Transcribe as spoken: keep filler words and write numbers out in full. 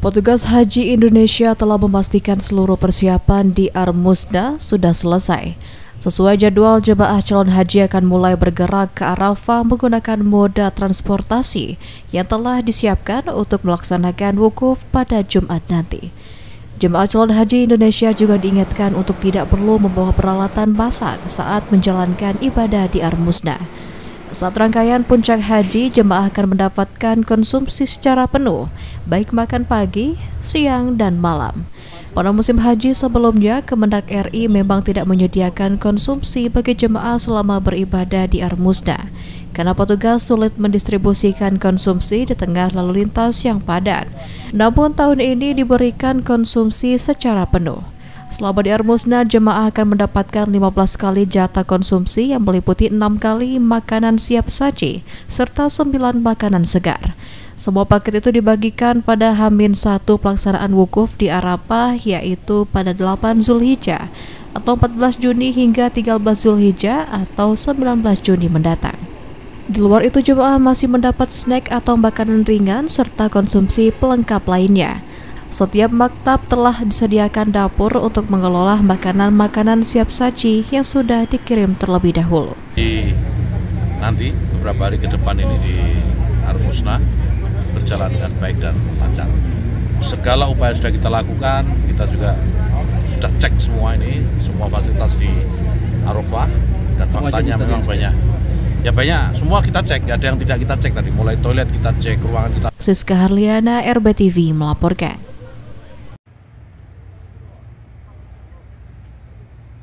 Petugas Haji Indonesia telah memastikan seluruh persiapan di Ar-Musda sudah selesai. Sesuai jadwal, jemaah calon haji akan mulai bergerak ke Arafah menggunakan moda transportasi yang telah disiapkan untuk melaksanakan wukuf pada Jumat nanti. Jemaah calon haji Indonesia juga diingatkan untuk tidak perlu membawa peralatan masak saat menjalankan ibadah di Ar-Musda. Saat rangkaian puncak haji, jemaah akan mendapatkan konsumsi secara penuh, baik makan pagi, siang, dan malam. Pada musim haji sebelumnya, Kemendak R I memang tidak menyediakan konsumsi bagi jemaah selama beribadah di Ar-Musda, karena petugas sulit mendistribusikan konsumsi di tengah lalu lintas yang padat. Namun tahun ini diberikan konsumsi secara penuh. Selama di Ar-Musda, jemaah akan mendapatkan lima belas kali jatah konsumsi yang meliputi enam kali makanan siap saji serta sembilan makanan segar. Semua paket itu dibagikan pada Hamin satu pelaksanaan wukuf di Arafah, yaitu pada delapan Zulhijjah atau empat belas Juni hingga tiga belas Zulhijjah atau sembilan belas Juni mendatang. Di luar itu, jemaah masih mendapat snack atau makanan ringan serta konsumsi pelengkap lainnya. Setiap maktab telah disediakan dapur untuk mengelola makanan-makanan siap saji yang sudah dikirim terlebih dahulu. Di, nanti beberapa hari ke depan ini di Ar-Musda berjalan dengan baik dan lancar. Segala upaya sudah kita lakukan, kita juga sudah cek semua ini, semua fasilitas di Arafah, dan faktanya memang banyak. Ya banyak, semua kita cek, nggak ada yang tidak kita cek tadi. Mulai toilet kita cek, ruangan kita. Siska Harliana, R B T V melaporkan.